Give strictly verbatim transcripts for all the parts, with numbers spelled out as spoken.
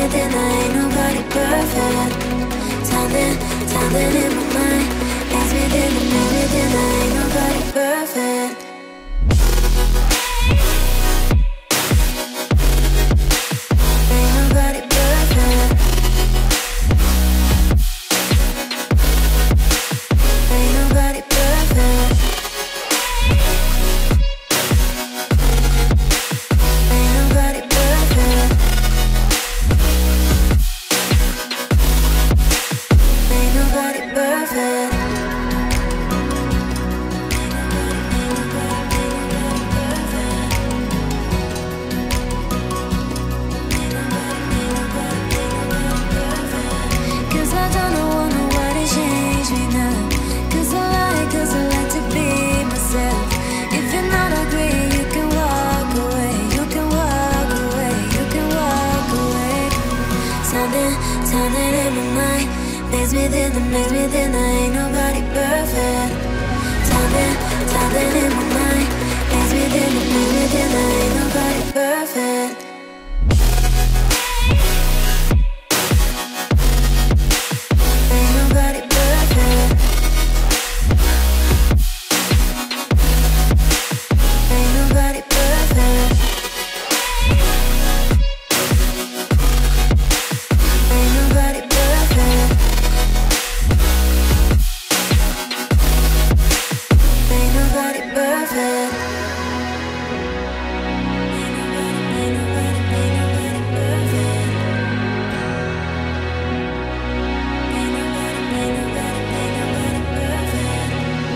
within, I ain't nobody perfect. Something, something in my mind makes me think of me within, I ain't nobody perfect. Ain't nobody perfect. Ain't nobody perfect. Ain't nobody perfect. Ain't nobody perfect. Cause I don't know, want nobody change me now. Cause I like, cause I like to be myself. If you're not agree, you can walk away. You can walk away, you can walk away. Something, something in my mind makes me think, that makes me think that ain't nobody perfect. Something, something in my mind makes me think, that makes me think that ain't nobody perfect. Ain't nobody perfect. Ain't nobody perfect. Ain't nobody perfect. Ain't nobody perfect. Ain't nobody, ain't nobody, ain't nobody perfect. Ain't nobody, ain't nobody, ain't nobody perfect.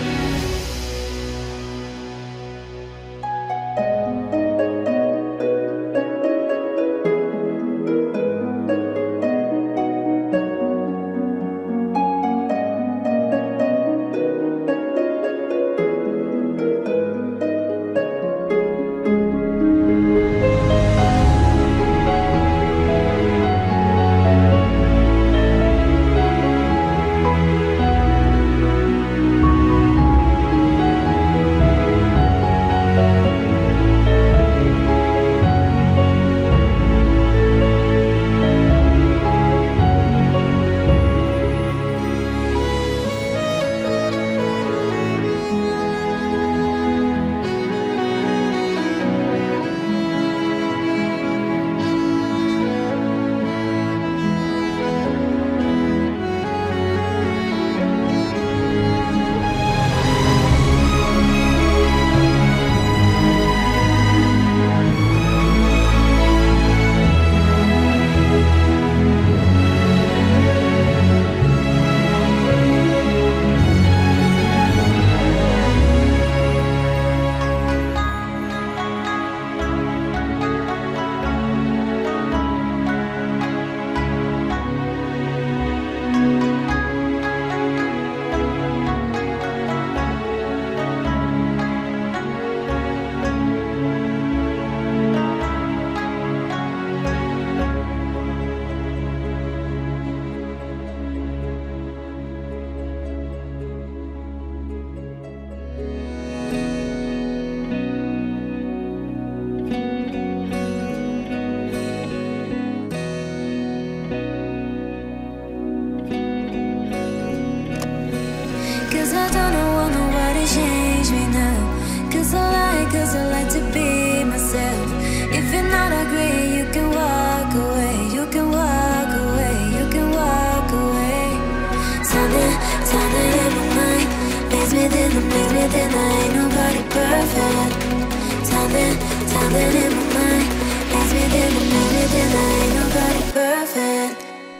Cause I don't know, want nobody change me now. Cause I like, cause I like to be myself. If you're not agree, you can walk away. You can walk away, you can walk away. Something, something in my mind makes me think, that makes me think that ain't nobody perfect. Something, something in my mind makes me think, that makes me think that ain't nobody perfect.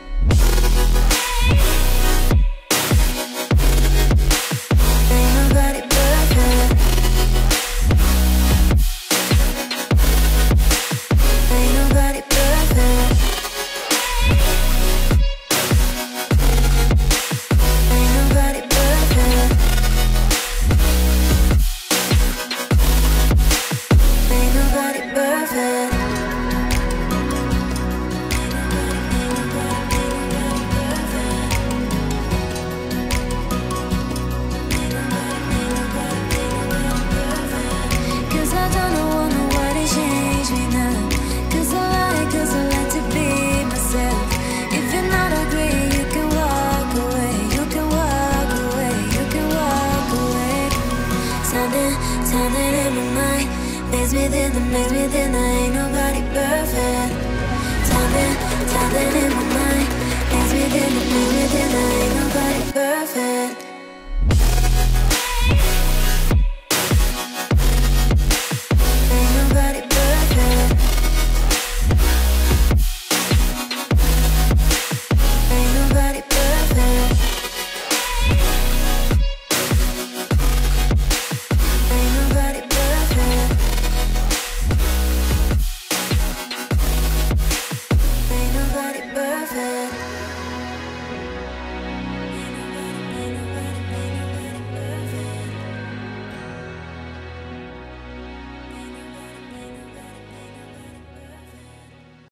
Ain't nobody perfect. Ain't nobody perfect. Ain't nobody perfect. Ain't nobody perfect. Ain't nobody, ain't nobody. makes me think there ain't nobody perfect. Tapping, tapping in my